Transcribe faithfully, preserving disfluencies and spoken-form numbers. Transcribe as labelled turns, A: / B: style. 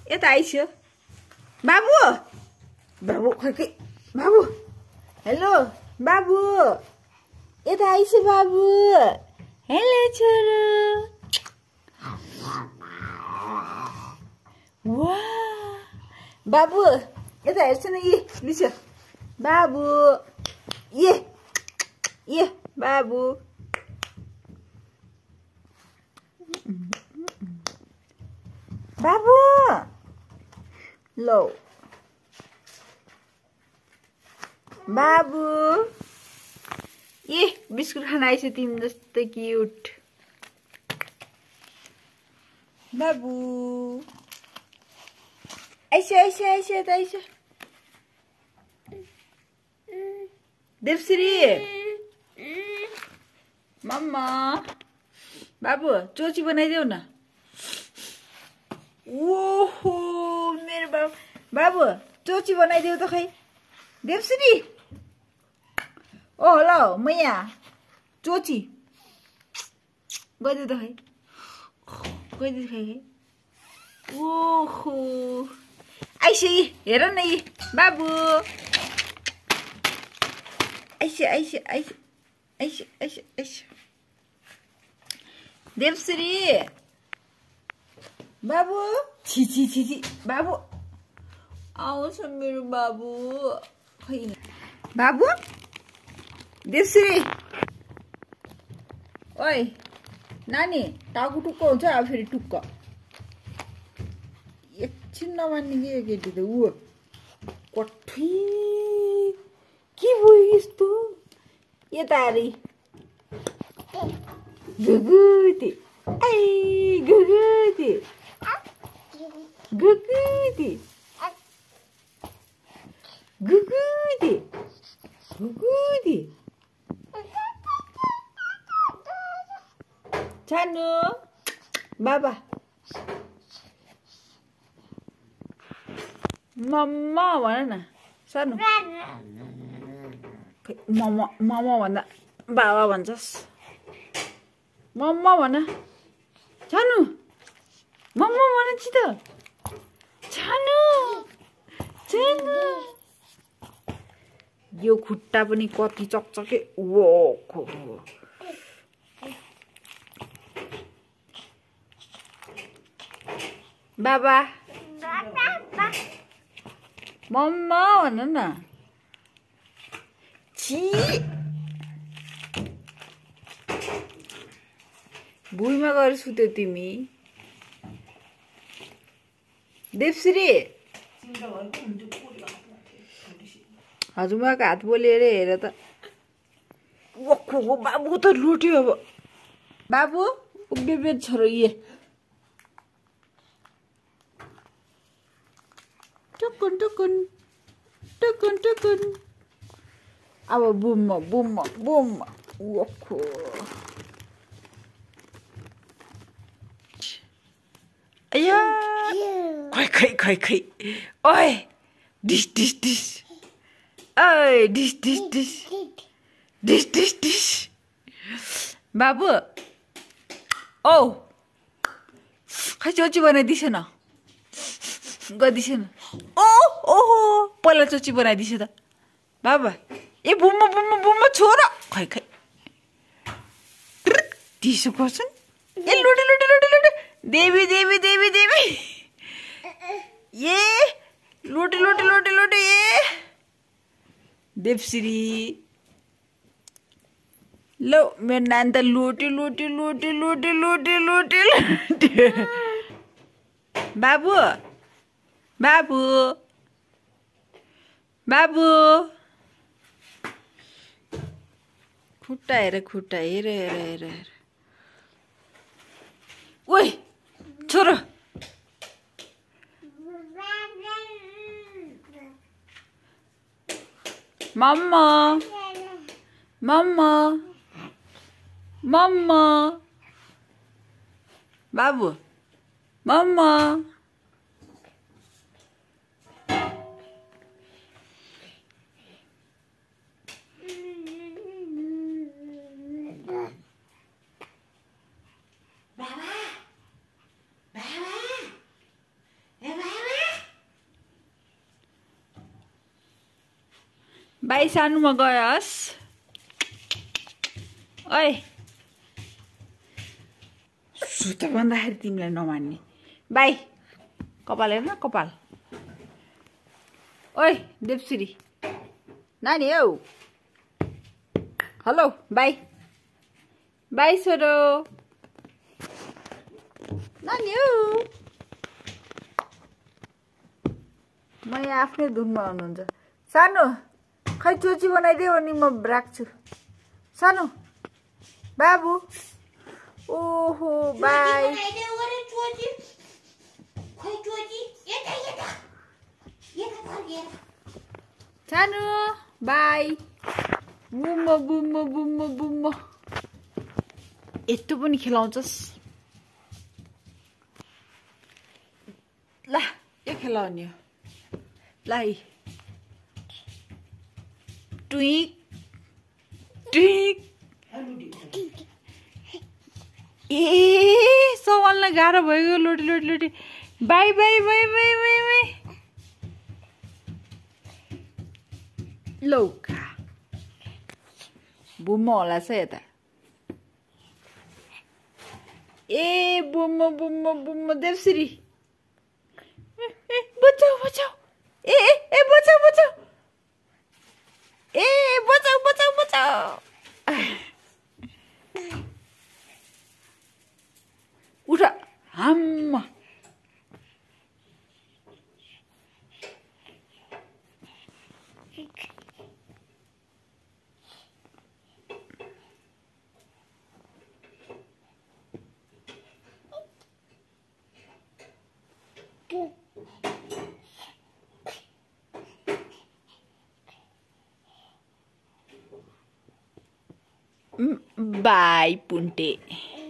A: यता आइस्यो बाबु बाबु खै खै बाबु हेलो बाबु यता आइस्यो बाबु हेलो छोरो वाह बाबु यता हेर्छु न ये लिसो बाबु ये ये बाबु बाबु लो बाबु ये बिस्कुट खान आइस तिमी जस्तै क्युट बाबु आइस्यो आइस्यो आइस्यो यता आइस्यो देवश्री मम्मा बाबु चोची बनाइदेऊ न ओहो मेरो बाबु बाबु चोची बनाइदेऊ त खै देवश्री ओ ल मैया चोची गइदेऊ त खै गइदेऊ खै ओहो आइसे हेर न यी बाबु आइसे आइसे आइसे आइसे आइसे आइसे देवश्री बाबु छि छि छि छि बाबु आउँछ मेरो बाबु खै बाबु देवश्री ओइ नानी टाउको टुक्क हुन्छ अब फेरि टुक्क एकछिन नमान्ने के केटी त ऊ कठै के भयो यस्तो यता अरे गुगुती आई गुगुती गुगुती गुगुती गुगुती छानु बाबा मम्मा भन न सानो मम्मा मम्मा भन्दा बाबा भन्छस् मम्मा भन छानु मम्मा भन छि त छानु छानु यो खुट्टा पनि कति चकचके वो खो बाबा मम्मा भन न छि भुइँमा गएर सुत्यो तिमी देवश्री हजुरबाको हात बोलेर हेर त ओखो बाबु त लुट्यो अब बाबु उभिबे छोरो ये टुकुन टुकुन टुकुन टुकुन अब बुम बुम बुम ओखो अया खै खै खै खै ओए डिस डिस डिस ओए डिस डिस डिस डिस डिस डिस बाबु ओ खै चोची बनाइदिस न गरिदिस न ओ ओहो पहिला चोची बनाइदिस त बाबा ए बुम्मा बुम्मा बुम्मा छोरा खै खै दिसो गर्छन् ए लुटे लुटे लुटे लुटे देवी देवी देवी देवी ये लुटे लुटे लुटे लुटे ये देवश्री लो मेरो नानी त लुटे लुटे लुटे लुटे लुटे लुटे लुटे बाबु बाबु बाबु खुट्टा हेर खुट्टा हेर हेर हेर हेर ओइ छोरो मम्मा मम्मा मम्मा बाबु मम्मा
B: Baba, Baba, Baba.
A: बाई सानुमा गयोस् ओइ सुत भन्दाखेरि तिमीलाई नमान्ने बाई कपाल हेर्न कपाल ओइ देवश्री नानी हौ हेलो बाई बाई छोरो नानी हौ म यहाँ आफ्नै धुनमा हुनुहुन्छ सानो खै चोची बनाइदियो अनि म राख्छु सानो बाबु ओहो बाई सानो बाई बुम्म बुम्म बुम्म बुम्म यस्तो पनि खेलाउँछस् ला यो खेलाउने हो लाई ट्विक ट्विक ए सवाललाई गाह्रो भइगयो लोटी लोटी लोटी bye bye bye bye bye bye लौका बुम्म होला छ यता ए बुम्म बुम्म बुम्म देवश्री बचाऊ बचाऊ ए ए बचाऊ बचाऊ ए बचाऊ बचाऊ बचाऊ उठा हम्म बाई पुन्टे